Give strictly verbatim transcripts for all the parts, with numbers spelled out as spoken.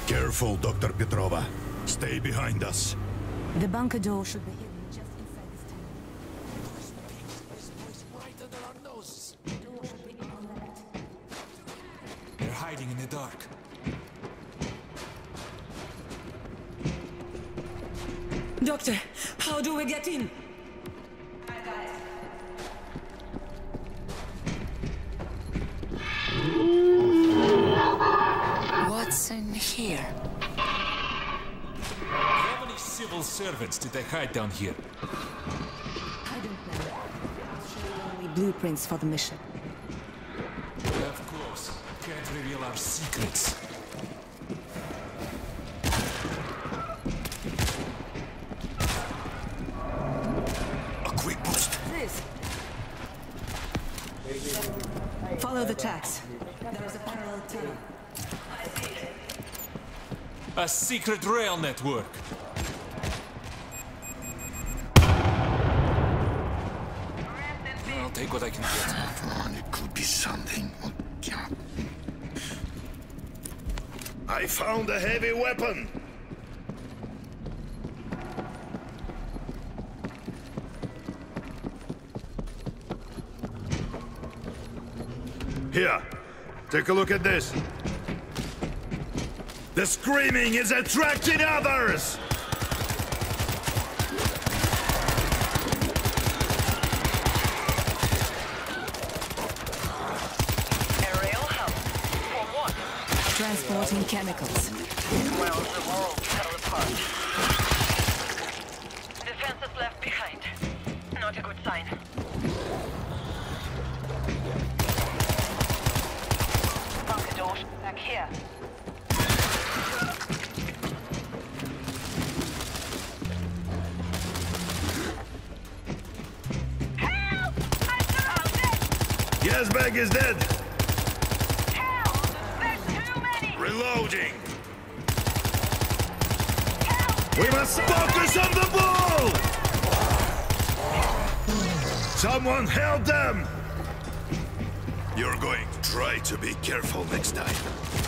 Careful, Doctor Petrova. Stay behind us. The bunker door should be hidden just inside this tunnel. This voice right under our noses. The door should be on the left. They're hiding in the dark. Doctor, how do we get in? What's in here? How many civil servants did they hide down here? I don't know. I'll show you only blueprints for the mission. Of course. Can't reveal our secrets. A quick boost. This. Follow the tracks. There is a parallel tunnel. A secret rail network. I'll take what I can get. Come on, it could be something. I found a heavy weapon. Here, take a look at this. The screaming is attracting others! Aerial help. For what? Transporting chemicals. Well, the world fell apart. Defenses left behind. Not a good sign. Bunker door back here. Help! I'm surrounded! Gas bag is dead. Help! There's too many! Reloading. Help! We must focus on the ball! Someone help them! You're going to try to be careful next time.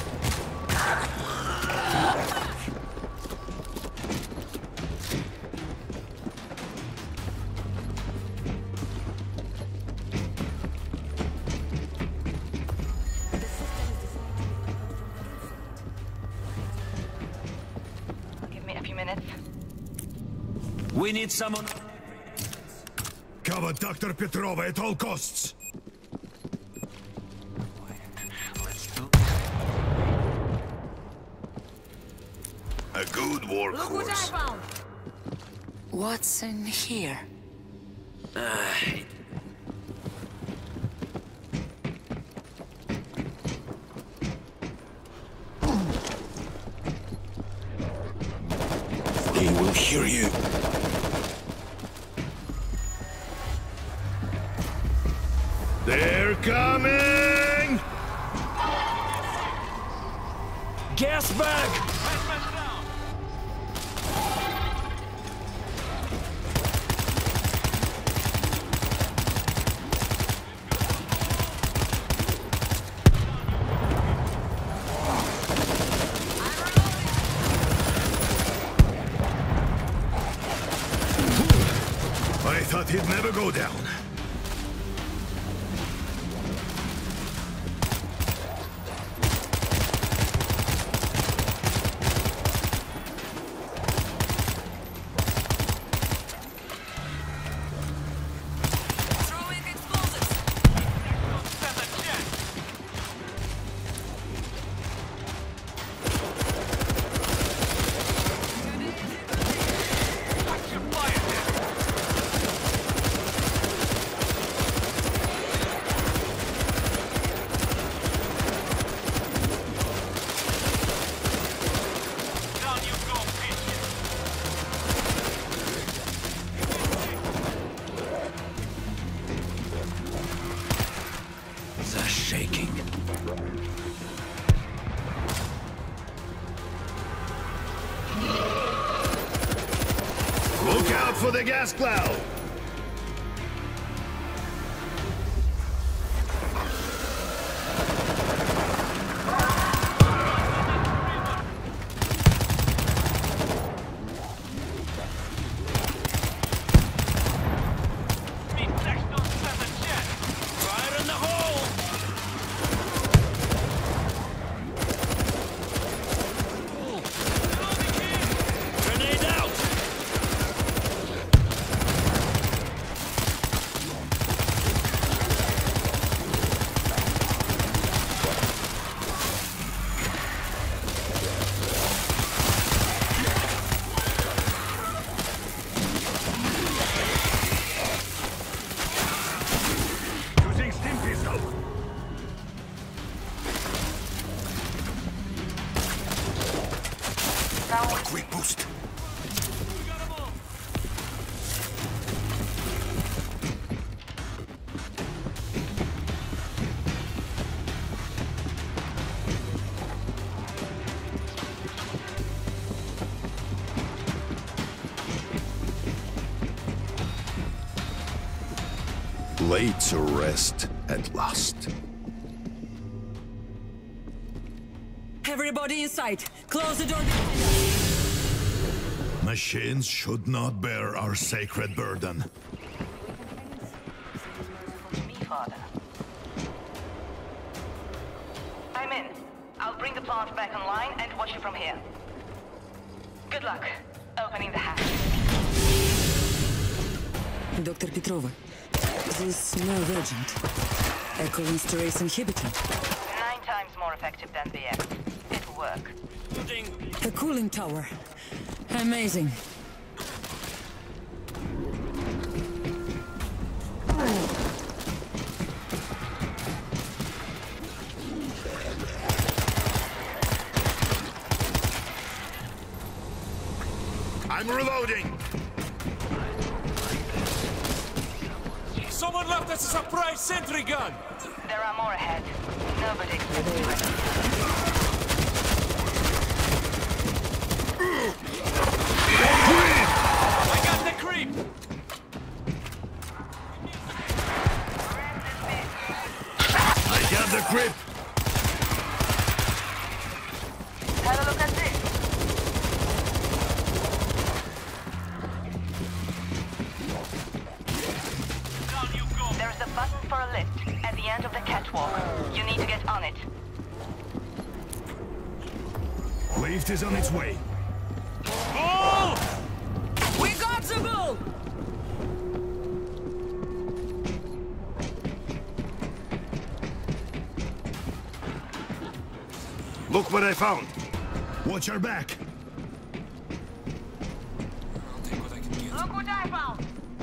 Give me a few minutes. We need someone. Cover Doctor Petrova at all costs. A good workhorse. What's in here? He will hear you. They're coming! Gas bag! I thought he'd never go down. Shaking. Look out for the gas cloud! Found Quick boost. Laid to rest at last. Everybody inside. Close the door. Machines should not bear our sacred burden. me, Father. I'm in. I'll bring the plant back online and watch you from here. Good luck opening the hatch. Doctor Petrova, this nerve agent. Echo-esterase inhibitor. Nine times more effective than V X. It'll work. A cooling tower. Amazing. I'm reloading! Someone left us a surprise sentry gun! There are more ahead. Nobody expects it. I got the creep! I got the grip! Have a look at this. There's a button for a lift at the end of the catwalk. You need to get on it. Lift is on its way. We got the bull! Look what I found! Watch our back! I'll take what I can get. Look what I found!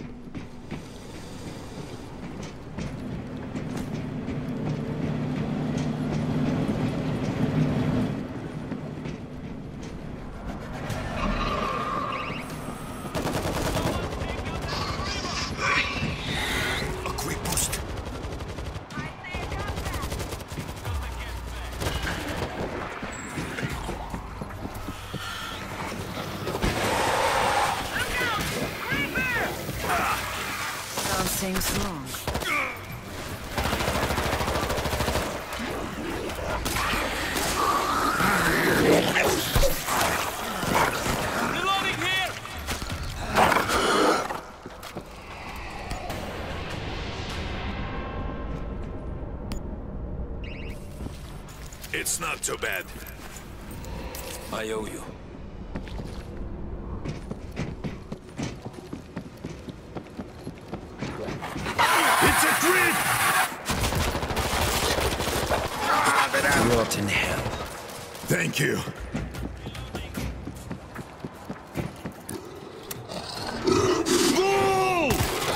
A quick boost! Something's wrong. Reloading here! It's not too bad. I owe you. It's a grip! Rot in hell. Thank you. Bull!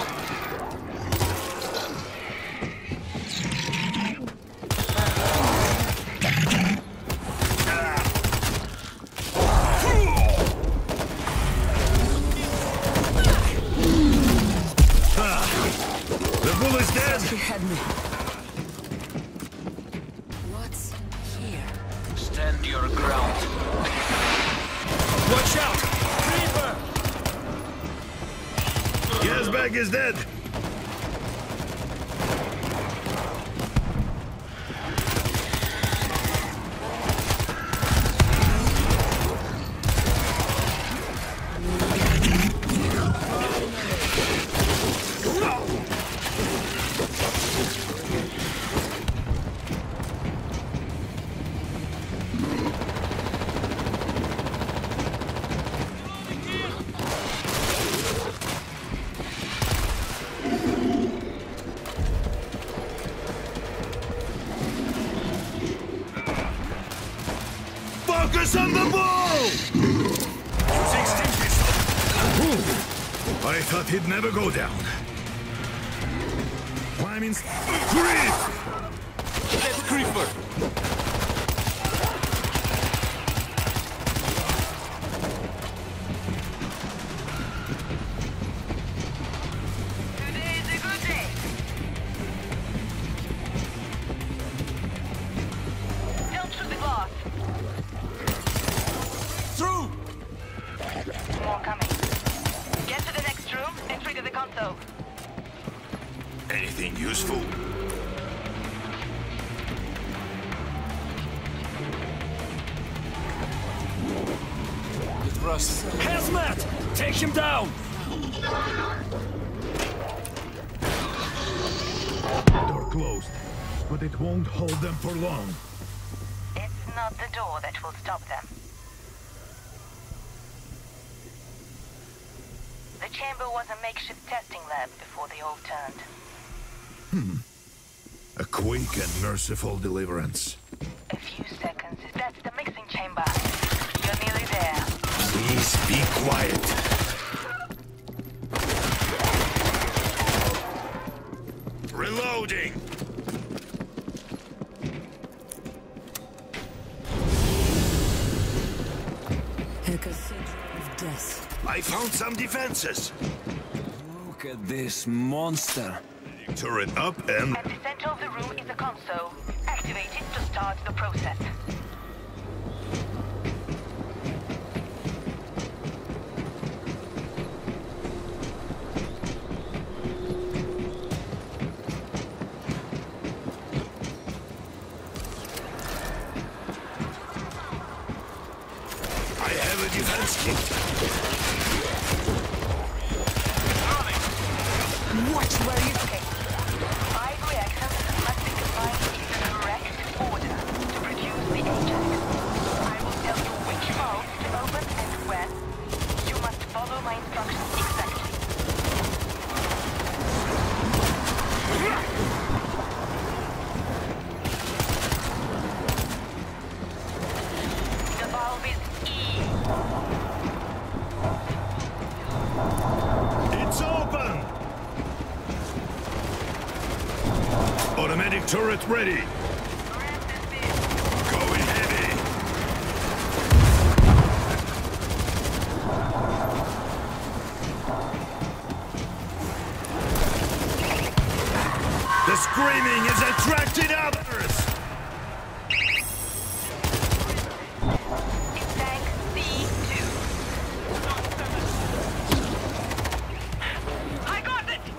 The bull is dead! He had me. What's here? Stand your ground. Watch out! Creeper! Gasbag is dead! Focus on the ball! Using stim pistol. Ooh. I thought he'd never go down. Climbing. Grip! Dead creeper! trust. Hazmat! Take him down! Door closed, but it won't hold them for long. It's not the door that will stop them. The chamber was a makeshift testing lab before they all turned. A quick and merciful deliverance. A few seconds. That's the mixing chamber. You're nearly there. Please be quiet. Reloading! A cathedral of death. I found some defenses. Look at this monster. Turret up and... At the center of the room is a console. Activate it to start the process. I have a defense kit. Watch where you... Okay. Five reactions must be combined in the correct order to produce the Ajax. I will tell you which valves to open and when. You must follow my instructions exactly. The valve is E. It's open! Automatic turret ready. Going heavy. The screaming is attracting others. It's tank C two. I got it!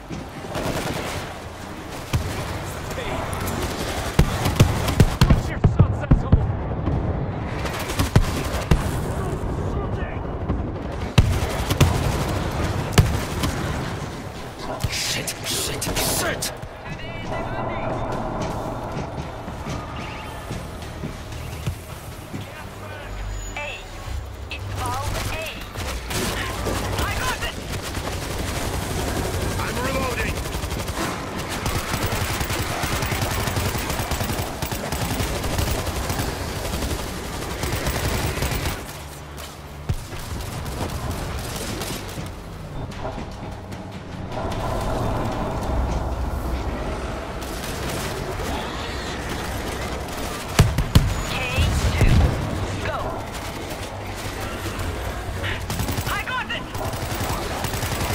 Shit, shit, shit! A. It's valve A. I got it! I'm reloading. K two. Go. I got it!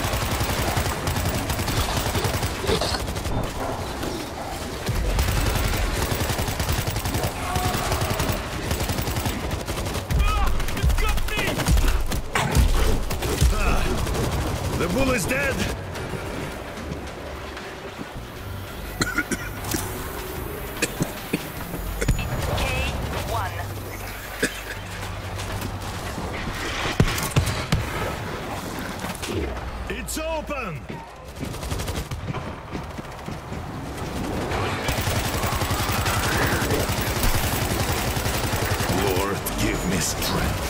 The bull is dead. K one. It's open. Lord, give me strength.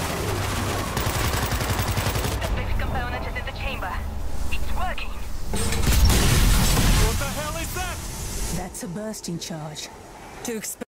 The fifth component is in the chamber. It's working. What the hell is that? That's a bursting charge. To expect